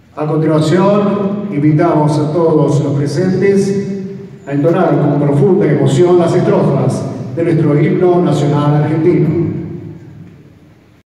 A continuación, invitamos a todos los presentes a entonar con profunda emoción las estrofas de nuestro himno nacional argentino.